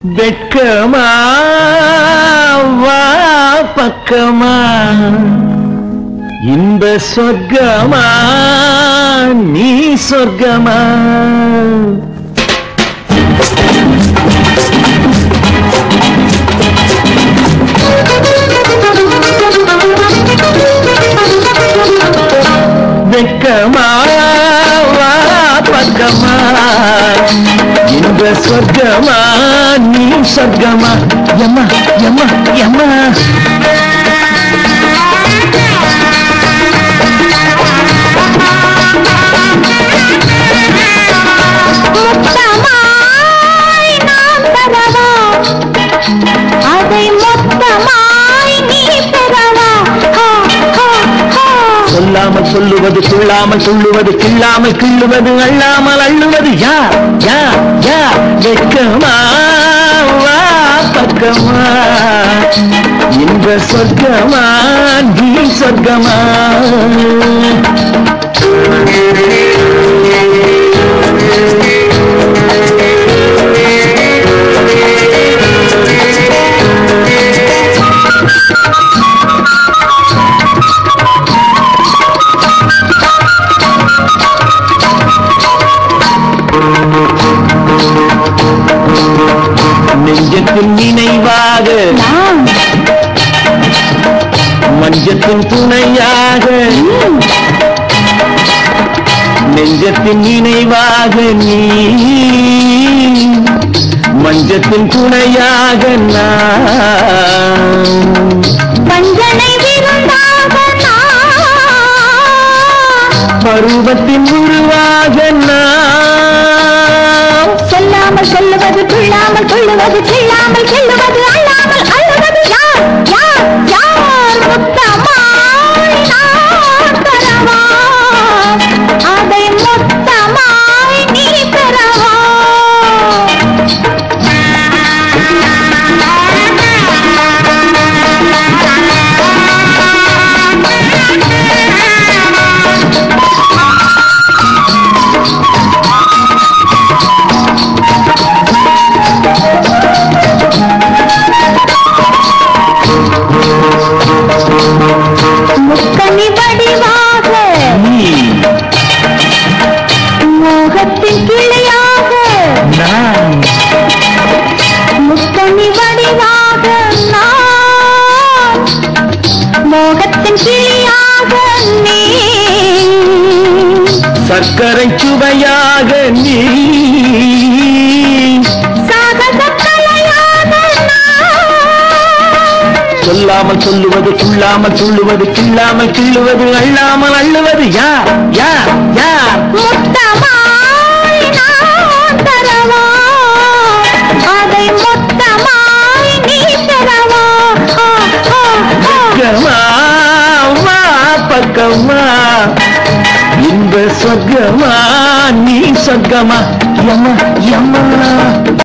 வெட்கமா வா பக்கமா இந்த சொர்க்கமா நீ சொர்க்கமா வெட்கமா வா பக்கமா இந்த சொர்க்கமா நீ சொர்க்கமா யம்மா யம்மா யம்மா சொல்லாமல் சொல்லுவது சொல்லாமல் சொல்லுவது கிள்ளாமல் கிள்ளுவது அள்ளாமல் அள்ளுவது யார் யார் யார் வெட்கமா வா பக்கமா இந்த சொர்க்கமா நீ சொர்க்கமா நெஞ்சத்தின் நினைவாக மஞ்சத்தின் துணையாக நெஞ்சத்தின் நினைவாக நீ மஞ்சத்தின் துணையாக நான் பஞ்சனை விருந்தாக பருவத்தின் உருவாக நான் சொல்லாமல் சொல்லுவது துள்ளாமல் கொள்ளுவது கிள்ளாமல் கிள்ளுவது அள்ளாமல் அள்ளுவது யார் யார் யார் முத்தமாய் நான் தரவா அதை முத்தமாய் நீ பெறவா முக்கனி வடிவாக மோகத்தின் கிளியாக நான் முக்கனி வடிவாக நான் மோகத்தின் கிளியாக நீ சர்க்கரை சுவையாக நீ சாகச கலையாக நான் சொல்லாமல் சொல்லுவது துள்ளாமல் துள்ளுவது கிள்ளாமல் கிள்ளுவது அள்ளாமல் அள்ளுவது யார் யார் யார் முத்தமாய் நான் தரவா அதை முத்தமாய் நீ பெறவா பக்கமா வா பக்கமா இந்த சொர்க்கமா நீ சொர்க்கமா யம்மா யம்மா